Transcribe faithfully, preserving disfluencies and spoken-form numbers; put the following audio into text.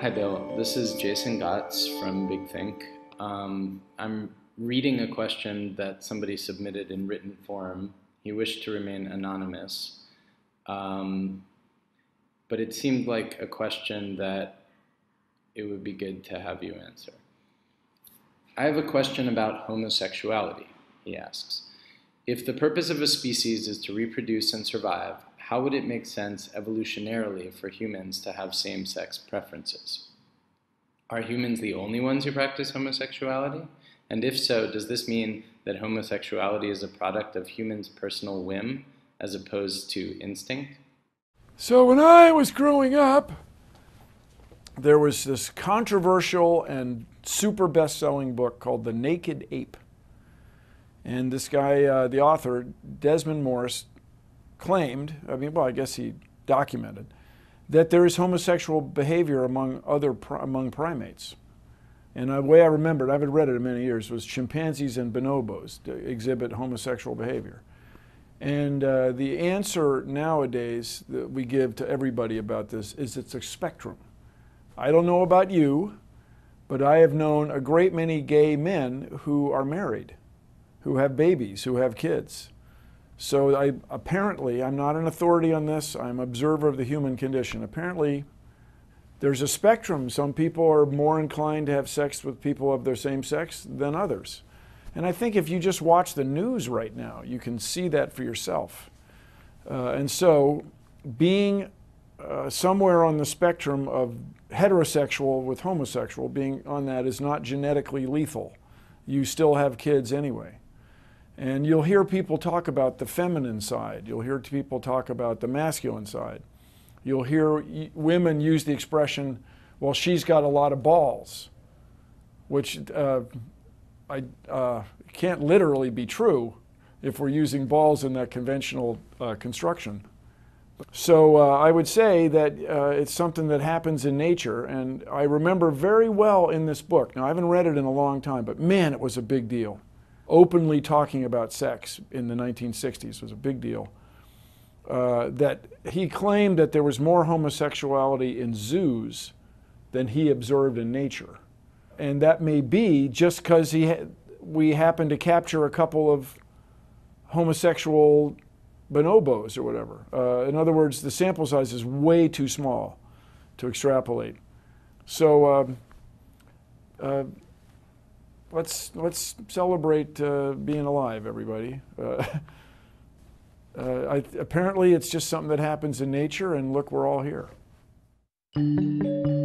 Hi Bill, this is Jason Gotts from Big Think. Um, I'm reading a question that somebody submitted in written form. He wished to remain anonymous, um, but it seemed like a question that it would be good to have you answer. I have a question about homosexuality, he asks. If the purpose of a species is to reproduce and survive, how would it make sense evolutionarily for humans to have same-sex preferences? Are humans the only ones who practice homosexuality? And if so, does this mean that homosexuality is a product of humans' personal whim as opposed to instinct? So when I was growing up, there was this controversial and super best-selling book called The Naked Ape. And this guy, uh, the author, Desmond Morris, claimed, I mean, well, I guess he documented, that there is homosexual behavior among other among primates. And the way I remembered, I haven't read it in many years, was chimpanzees and bonobos exhibit homosexual behavior. And uh, the answer nowadays that we give to everybody about this is it's a spectrum. I don't know about you, but I have known a great many gay men who are married, who have babies, who have kids. So I, apparently, I'm not an authority on this, I'm an observer of the human condition. Apparently, there's a spectrum. Some people are more inclined to have sex with people of their same sex than others. And I think if you just watch the news right now, you can see that for yourself. Uh, and so, being uh, somewhere on the spectrum of heterosexual with homosexual, being on that is not genetically lethal. You still have kids anyway. And you'll hear people talk about the feminine side. You'll hear people talk about the masculine side. You'll hear women use the expression, well, she's got a lot of balls, which uh, I, uh, can't literally be true if we're using balls in that conventional uh, construction. So uh, I would say that uh, it's something that happens in nature, and I remember very well in this book, now I haven't read it in a long time, but man, it was a big deal. Openly talking about sex in the nineteen sixties was a big deal. Uh, that he claimed that there was more homosexuality in zoos than he observed in nature. And that may be just because he ha we happened to capture a couple of homosexual bonobos or whatever. Uh, in other words, the sample size is way too small to extrapolate. So um, uh, let's, let's celebrate uh, being alive, everybody. Uh, Uh, I, apparently it's just something that happens in nature, and look, we're all here.